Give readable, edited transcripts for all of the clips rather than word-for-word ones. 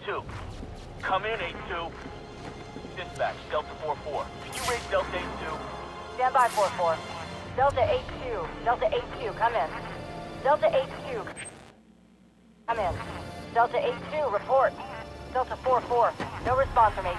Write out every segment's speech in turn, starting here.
8-2. Come in, 8-2. Dispatch, Delta 4-4. Can you raise Delta 8-2? Stand by, 4-4. Delta 8-2. Delta 8-2, come in. Delta 8-2. Come in. Delta 8-2, report. Delta 4-4. No response from 8.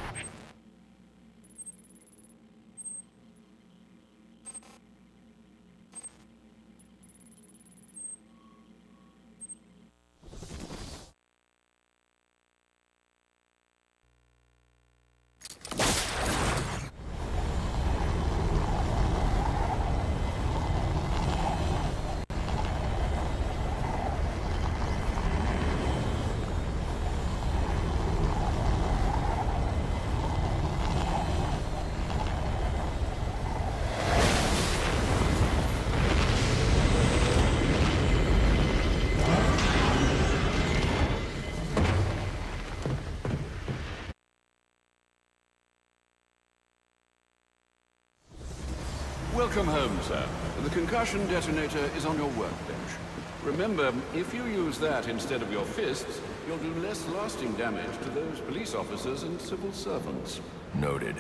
Welcome home, sir. The concussion detonator is on your workbench. Remember, if you use that instead of your fists, you'll do less lasting damage to those police officers and civil servants. Noted.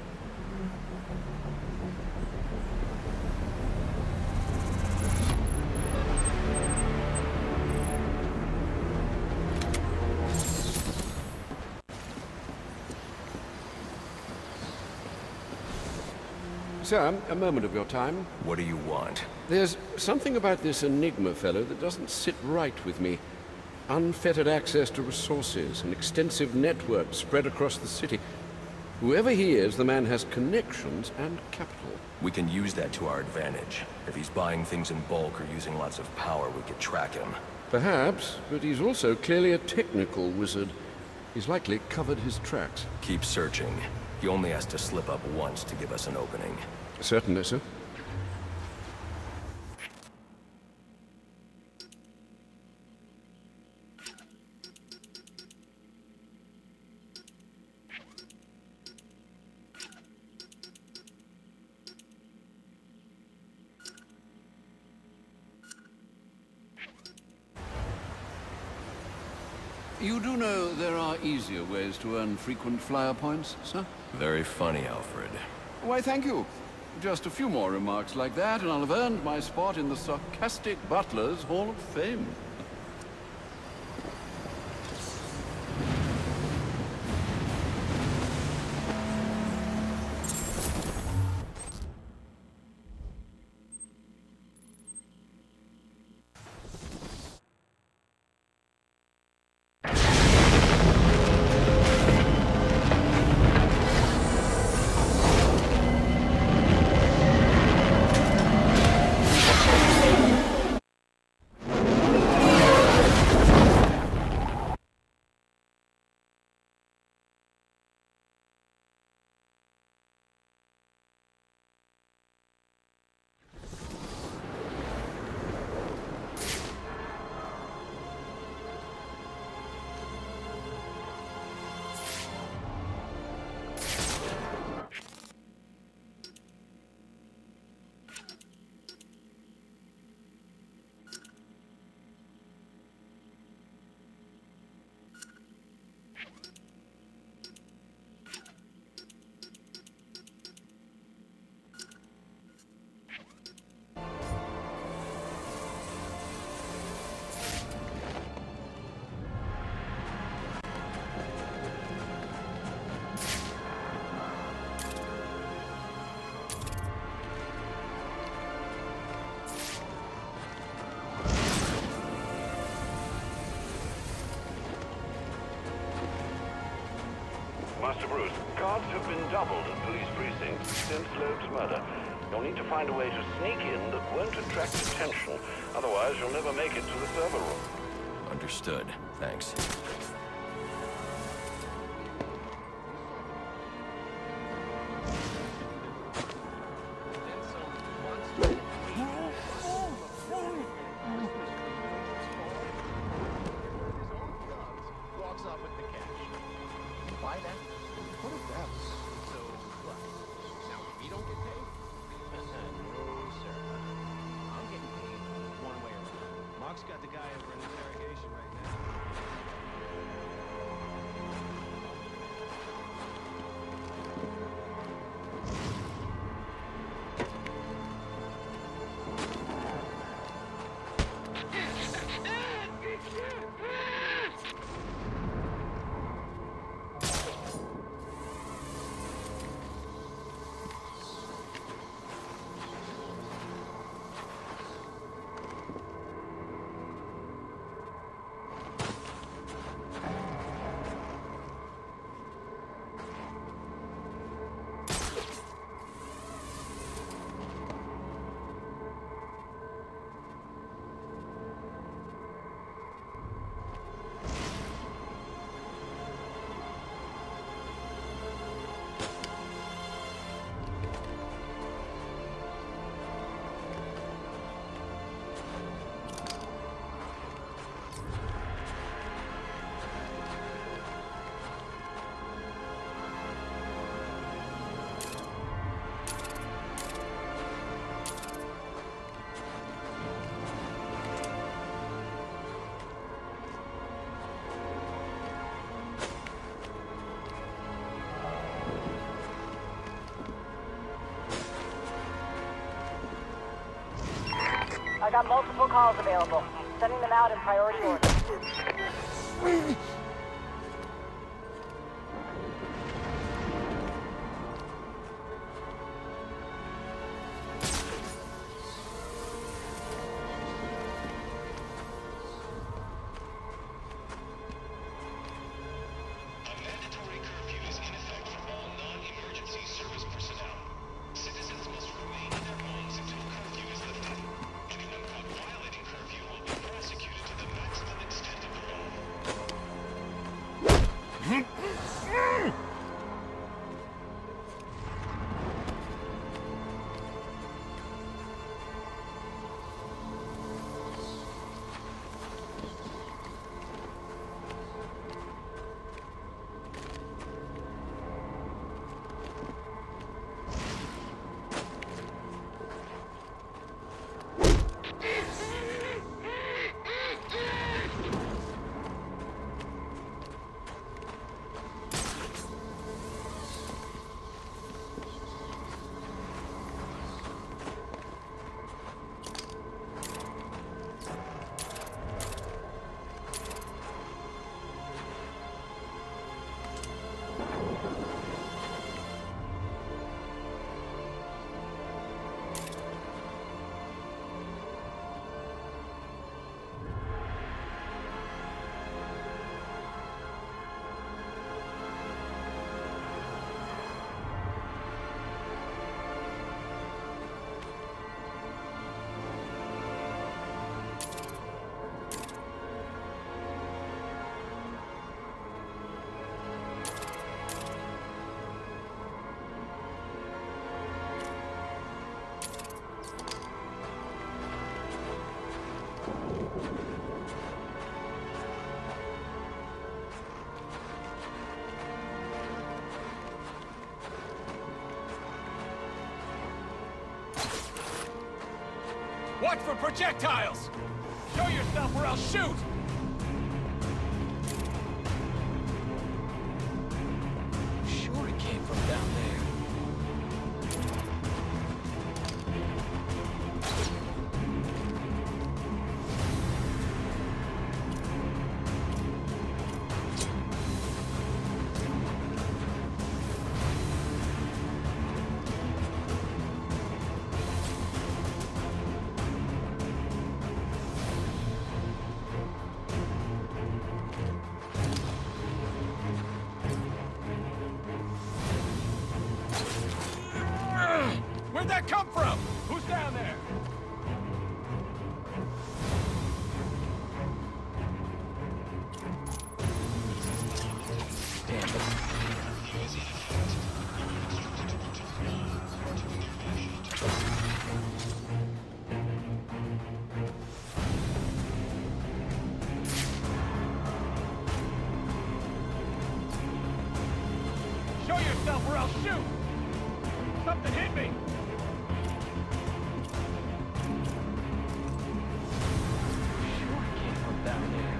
Sir, a moment of your time. What do you want? There's something about this Enigma fellow that doesn't sit right with me. Unfettered access to resources, an extensive network spread across the city. Whoever he is, the man has connections and capital. We can use that to our advantage. If he's buying things in bulk or using lots of power, we could track him. Perhaps, but he's also clearly a technical wizard. He's likely covered his tracks. Keep searching. He only has to slip up once to give us an opening. Certainly, sir. You do know there are easier ways to earn frequent flyer points, sir? Very funny, Alfred. Why, thank you. Just a few more remarks like that, and I'll have earned my spot in the Sarcastic Butlers Hall of Fame. Master Bruce, guards have been doubled at police precincts since Loeb's murder. You'll need to find a way to sneak in that won't attract attention. Otherwise, you'll never make it to the server room. Understood. Thanks. Got the guy over in interrogation right now. got multiple calls available. Sending them out in priority order. Watch for projectiles! Show yourself or I'll shoot! Sure it came from down there. Where'd that come from? Who's down there? Damn it. Show yourself or I'll shoot! Something hit me! Sure it came from down there.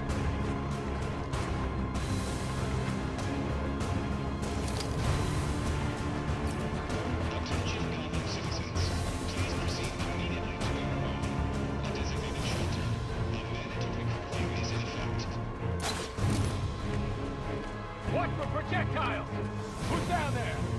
Attention common citizens. Please proceed immediately to your home. A designated shelter. A mandatory curfew is in effect. Watch for projectiles! Who's down there?